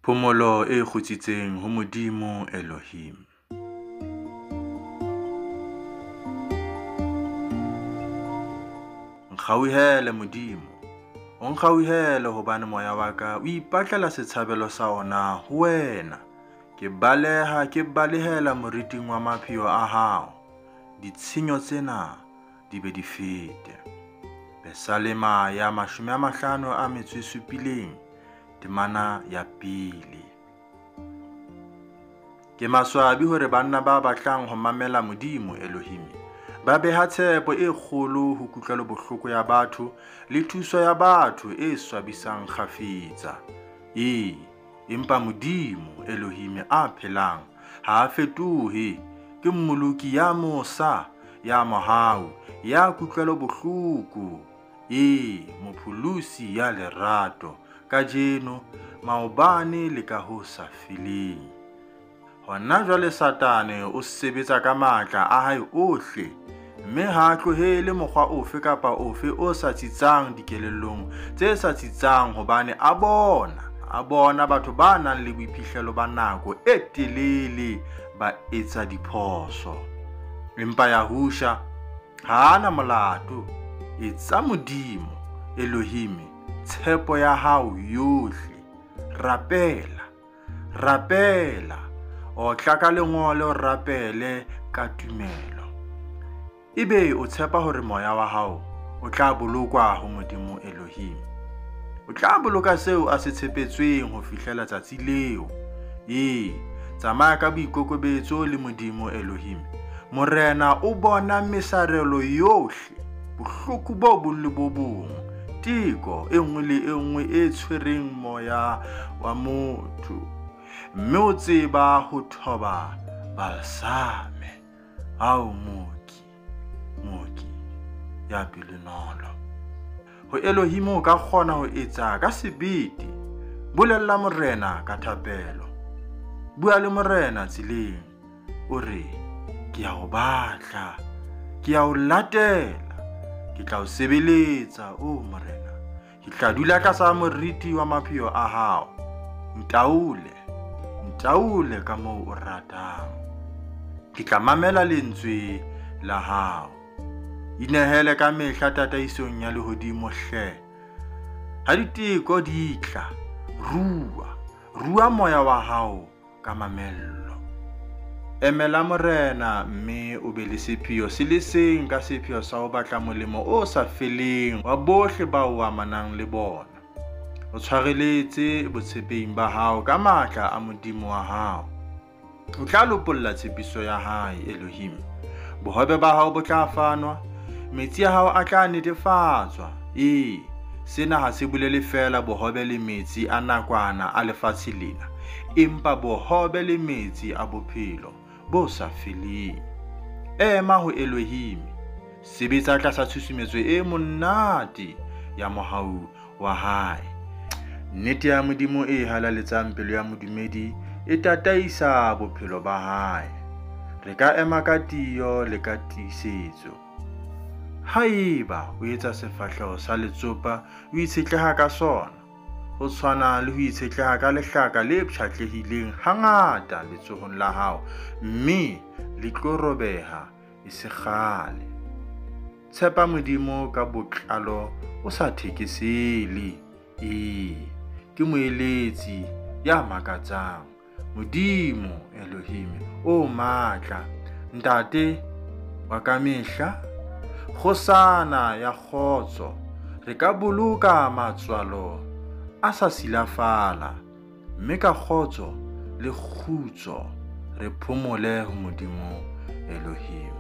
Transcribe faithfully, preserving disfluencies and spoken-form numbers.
Phomolo e kgutsitseng ho Modimo Elohim. Nkgauhele Modimo, o nkgauhele hobane moya wa ka o ipatlela setshabelo sa ona ho wena. Ke baleha ke balehela moriting wa mapheo a hao. Ditshenyo tsena di be di fete. Besalema ya mashome a mahlano a metso e supileng, temana ya pele. Ke maswabi hore banna ba batlang ho mamela Modimo Elohim ba beha tshepo e kgolo ho kutlwelo bohloko ya batho le thuso ya batho e swabisang kgafetsa. Ee, empa Modimo Elohim a phelang ha a fetohe, ke mmoloki ya mosa, ya mohau, ya kutlwelo bohloko. Ee, mophulusi ya lerato, kajeno maobane le ka ho sa feleng. Hona jwale Satane o sebetsa ka matla a hae ohle, mme ha tlohele mokgwa ofe kapa ofe o sa tsitsang dikelellong tse sa tsitsang, hobane a bona a bona batho ba nang le boiphihlelo ba nako e telele ba etsa diphoso. Empa Yahusha ha ana molato. Etsa Modimo Elohim tshepo ya hao yohle. Rapela, rapela, o tlaka lengole o rapele ka tumelo. Ebe o tshepa hore moya wa hao o tla bolokwa ho Modimo Elohim. O tla boloka seo a se tshepetsweng ho fihlela tsatsi leo. Ee, tsamaya ka boikokobetso le Modimo Elohim. Morena o bona mesarelo yohle, bohloko bo bong le bo bong, tiko e nngwe le e nngwe e tshwereng moya wa motho, mme o tseba ho thoba balsame. Ao mooki, mooki ya pelonolo. Ho Elohim o ka kgona ho etsa ka sebete. Bolella morena ka thapelo. Bua le morena tseleng, o re, ke a o batla, ke a o latela, ke tla o sebeletsa o morena. Ke tla dula tlasa moriti wa mapheo a hao. Ntaole, ntaole ka moo o ratang. Ke tla mamela lentswe la hao. Inehele ka mehla tataisong ya lehodimo hle. Ha diteko di tla, rua, rua moya wa hao ka mamello. Emela morena mme o be le sepheo se le seng ka sepheo sa ho batla molemo o sa feleng wa bohle bao o amanang le bona. O tshwareletse botshepeng ba hao ka matla a Modimo wa hao. O tla lopolla tshepiso ya hae Elohim. Bohobe ba hao bo tla fanwa, metsi a hao a tla netefatswa. Ee, sena ha se bolele fela bohobe le metsi a nakwana a lefatshe lena, empa bohobe le metsi a bophelo bo sa feleng. Ema ho Elohim, sebetsa tlasa tshusumetso e monate ya mohau wa hae. Nnete ya Modimo e halaletsang pelo ya modumedi e tataisa bophelo ba hae. Re ka ema ka tiyo le ka tiisetso. Haeba o etsa sefahleho sa letsopa o itshetleha ka sona, ho tshwana le ho itshetleha ka lehlaka le pshatlehileng hangata letsohong la hao, mme le tlo robeha e se kgale. Tshepa Modimo ka botlalo o sa thekesele. Ee, ke moeletsi ya makatsang, Modimo Elohim o matla, ntate wa ka mehla. Khosana ya khotso, re ka boloka matswalo a sa silafala, mme ka khotso le khutso re phomole ho Modimo Elohim.